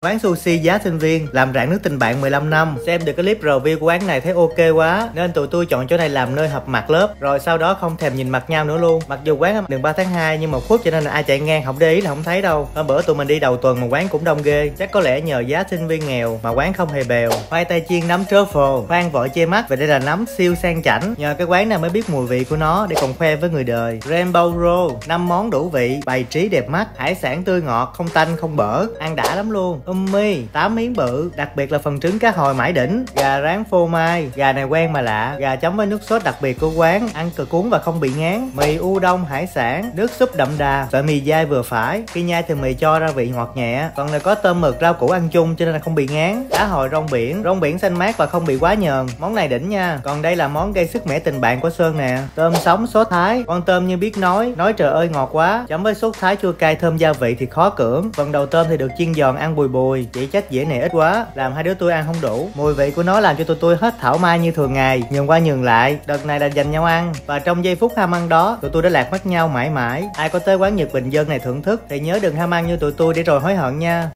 Quán sushi giá sinh viên, làm rạn nước tình bạn 15 năm. Xem được cái clip review của quán này thấy ok quá nên tụi tôi chọn chỗ này làm nơi họp mặt lớp. Rồi sau đó không thèm nhìn mặt nhau nữa luôn. Mặc dù quán ở đường 3 tháng 2 nhưng mà khuất cho nên là ai chạy ngang không để ý là không thấy đâu. Hôm bữa tụi mình đi đầu tuần mà quán cũng đông ghê. Chắc có lẽ nhờ giá sinh viên nghèo mà quán không hề bèo. Khoai tây chiên nấm truffle, khoan vội che mắt và đây là nấm siêu sang chảnh. Nhờ cái quán này mới biết mùi vị của nó để còn khoe với người đời. Rainbow roll, 5 món đủ vị, bày trí đẹp mắt, hải sản tươi ngọt, không tanh không bở, ăn đã lắm luôn. Ummi, 8 miếng bự, đặc biệt là phần trứng cá hồi mãi đỉnh. Gà rán phô mai, gà này quen mà lạ. Gà chấm với nước sốt đặc biệt của quán, ăn cực cuốn và không bị ngán. Mì udon hải sản, nước súp đậm đà, sợi mì dai vừa phải. Khi nhai thì mì cho ra vị ngọt nhẹ. Còn này có tôm mực rau củ ăn chung cho nên là không bị ngán. Cá hồi rong biển xanh mát và không bị quá nhờn. Món này đỉnh nha. Còn đây là món gây sức mẻ tình bạn của Sơn nè. Tôm sống sốt thái, con tôm như biết nói trời ơi ngọt quá. Chấm với sốt thái chua cay thơm gia vị thì khó cưỡng. Phần đầu tôm thì được chiên giòn ăn bùi bùi, chỉ trách dĩa này ít quá, làm hai đứa tôi ăn không đủ. Mùi vị của nó làm cho tụi tôi hết thảo mai như thường ngày, nhường qua nhường lại. Đợt này là dành nhau ăn và trong giây phút ham ăn đó, tụi tôi đã lạc mất nhau mãi mãi. Ai có tới quán Nhật Bình Dân này thưởng thức thì nhớ đừng ham ăn như tụi tôi để rồi hối hận nha.